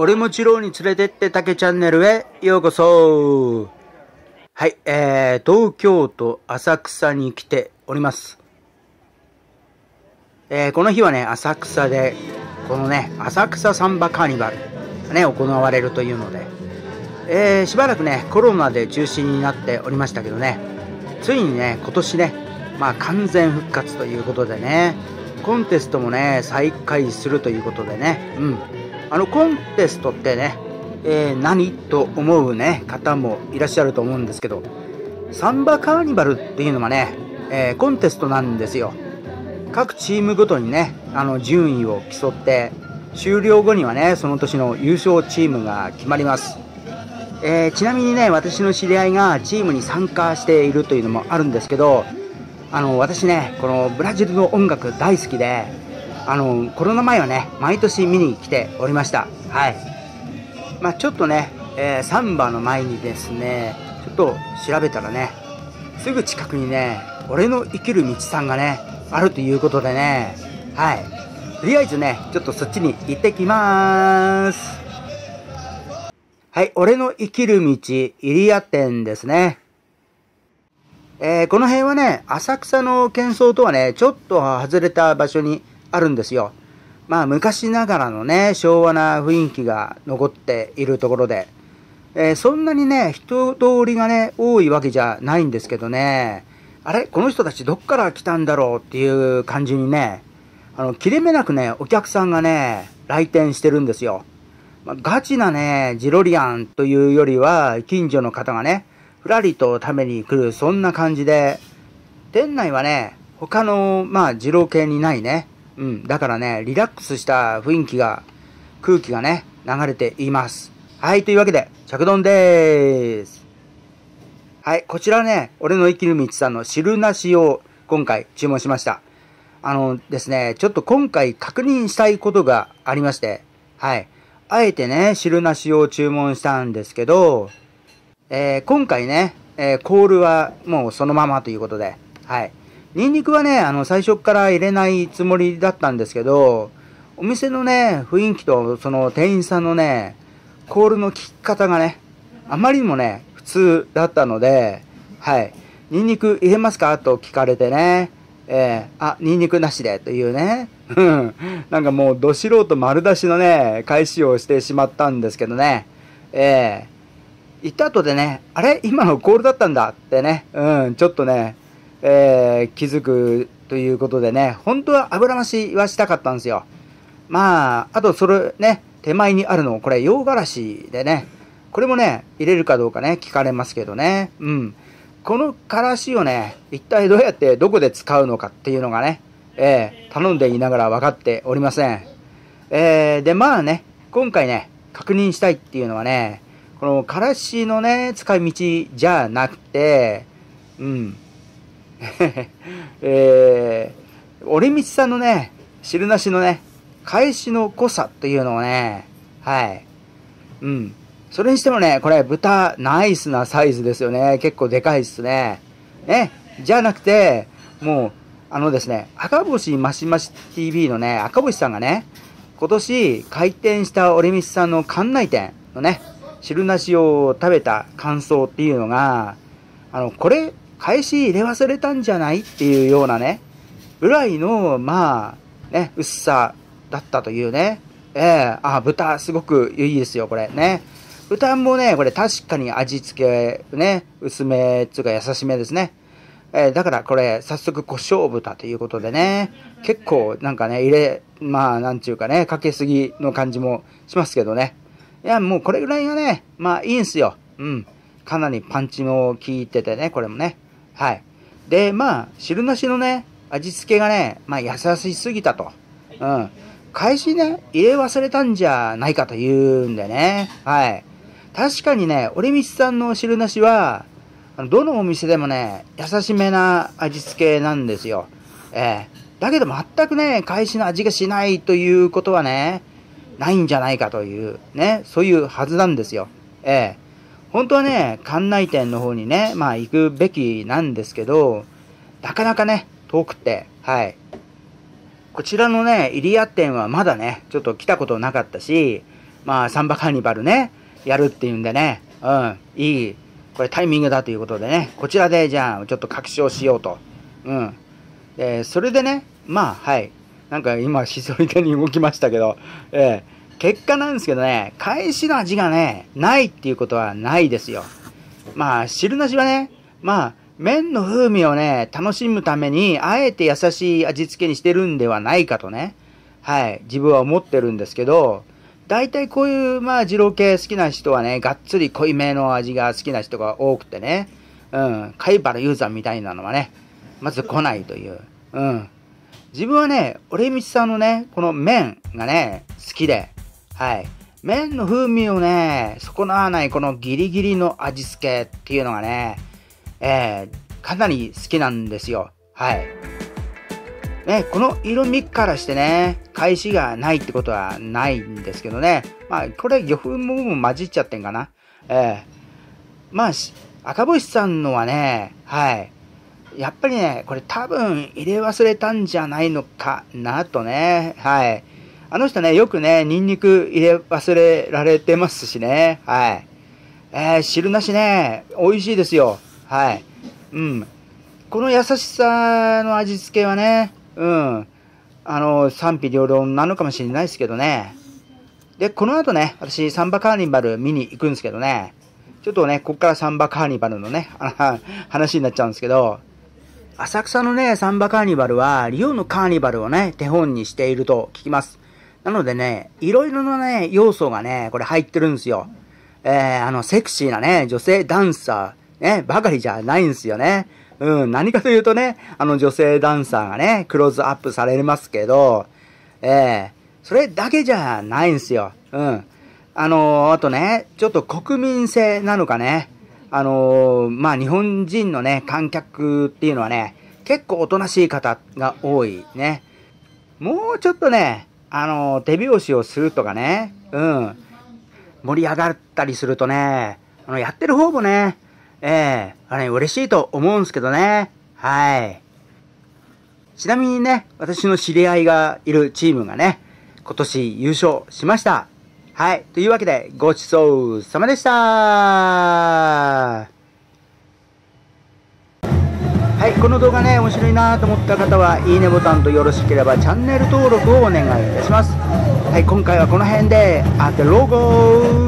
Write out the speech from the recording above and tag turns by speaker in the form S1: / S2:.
S1: 俺もチローに連れてって竹チャンネルへようこそ。はい、東京都浅草に来ております。この日はね、浅草で、このね、浅草サンバカーニバルがね、行われるというので、しばらくね、コロナで中止になっておりましたけどね、ついにね、今年ね、完全復活ということでね、コンテストもね、再開するということでね、コンテストってね、何と思うね、方もいらっしゃると思うんですけど、サンバカーニバルっていうのはね、コンテストなんですよ。各チームごとにね、順位を競って、終了後にはね、その年の優勝チームが決まります。ちなみにね、私の知り合いがチームに参加しているというのもあるんですけど、私ね、このブラジルの音楽大好きで、コロナ前はね、毎年見に来ておりました。はい。ちょっとね、サンバの前にですね、ちょっと調べたらね、すぐ近くにね、俺の生きる道さんがね、あるということでね、はい。とりあえずね、ちょっとそっちに行ってきまーす。はい、俺の生きる道、入谷店ですね。この辺はね、浅草の喧騒とはね、ちょっと外れた場所にあるんですよ。昔ながらのね、昭和な雰囲気が残っているところで、そんなにね、人通りがね、多いわけじゃないんですけどね、あれこの人たちどっから来たんだろうっていう感じにね、切れ目なくね、お客さんがね、来店してるんですよ。ガチなね、ジロリアンというよりは、近所の方がね、ふらりと食べに来る、そんな感じで、店内はね、他の、二郎系にないね。だからね、リラックスした雰囲気が、空気がね、流れています。はい、というわけで、着丼でーす。はい、こちらね、俺の生きる道さんの汁なしを今回注文しました。ですね、ちょっと今回確認したいことがありまして、はい。あえてね、汁なしを注文したんですけど、今回ね、コールはもうそのままということで、はい。ニンニクはね、最初から入れないつもりだったんですけど、お店のね、雰囲気とその店員さんのね、コールの効き方がね、あまりにもね、普通だったので、はい。ニンニク入れますかと聞かれてね、ニンニクなしでというね、なんかもうど素人丸出しのね、返しをしてしまったんですけどね、行った後でね、あれ今のコールだったんだってね、ちょっとね、気づくということでね、本当は油増しはしたかったんですよ。あとそれね、手前にあるの、これ洋辛子でね、これもね、入れるかどうかね、聞かれますけどね、このからしをね、一体どうやってどこで使うのかっていうのがね、頼んでいながら分かっておりません。で、ね、今回ね、確認したいっていうのはね、このからしのね、使い道じゃなくて、俺道さんのね、汁なしのね、返しの濃さっていうのをね、はい。それにしてもね、これ豚ナイスなサイズですよね。結構でかいっすね。ね。じゃなくて、もう、ですね、赤星マシマシ TV のね、赤星さんがね、今年開店した俺道さんの館内店のね、汁なしを食べた感想っていうのが、これ、返し入れ忘れたんじゃないっていうようなね、ぐらいの、ね、薄さだったというね。豚すごくいいですよ、これね。豚もね、これ確かに味付けね、薄めつうか優しめですね。だからこれ、早速胡椒豚ということでね、結構なんかね、なんちゅうかね、かけすぎの感じもしますけどね。いや、もうこれぐらいがね、いいんすよ。かなりパンチも効いててね、これもね。はい。で、汁なしのね、味付けがね、優しすぎたと。返しね、入れ忘れたんじゃないかというんでね。はい。確かにね、俺道さんの汁なしは、どのお店でもね、優しめな味付けなんですよ。だけど全くね、返しの味がしないということはね、ないんじゃないかという、ね、そういうはずなんですよ。本当はね、館内店の方にね、行くべきなんですけど、なかなかね、遠くて、はい。こちらのね、入谷店はまだね、ちょっと来たことなかったし、 まあ、サンバカーニバルね、やるっていうんでね、いい、これタイミングだということでね、こちらでじゃあ、ちょっと確証しようと。それでね、まあ、はい。なんか今、しそり手に動きましたけど、結果なんですけどね、返しの味がね、ないっていうことはないですよ。まあ、汁なしはね、まあ、麺の風味をね、楽しむために、あえて優しい味付けにしてるんではないかとね、はい、自分は思ってるんですけど、大体こういう、まあ、二郎系好きな人はね、がっつり濃いめの味が好きな人が多くてね、貝原雄山みたいなのはね、まず来ないという。自分はね、オレミチさんのね、この麺がね、好きで、はい。麺の風味をね、損なわないこのギリギリの味付けっていうのがね、かなり好きなんですよ。はい。ね、この色味からしてね、返しがないってことはないんですけどね。まあ、これ、魚粉も混じっちゃってんかな。まあ、赤星さんのはね、はい。やっぱりね、これ多分入れ忘れたんじゃないのかなとね。はい。あの人ね、よくね、ニンニク入れ忘れられてますしね。はい。汁なしね、美味しいですよ。はい。この優しさの味付けはね、賛否両論なのかもしれないですけどね。で、この後ね、私、サンバカーニバル見に行くんですけどね。ちょっとね、こっからサンバカーニバルのね、話になっちゃうんですけど、浅草のね、サンバカーニバルは、リオのカーニバルをね、手本にしていると聞きます。なのでね、いろいろなね、要素がね、これ入ってるんですよ。セクシーなね、女性ダンサー、ね、ばかりじゃないんですよね。何かというとね、女性ダンサーがね、クローズアップされますけど、それだけじゃないんですよ。あとね、ちょっと国民性なのかね、まあ、日本人のね、観客っていうのはね、結構おとなしい方が多いね。もうちょっとね、手拍子をするとかね、盛り上がったりするとね、やってる方もね、嬉しいと思うんですけどね。はい。ちなみにね、私の知り合いがいるチームがね、今年優勝しました。はい。というわけで、ごちそうさまでした。はい。この動画ね、面白いなと思った方は、いいねボタンとよろしければチャンネル登録をお願いいたします。はい。今回はこの辺で、あてロゴ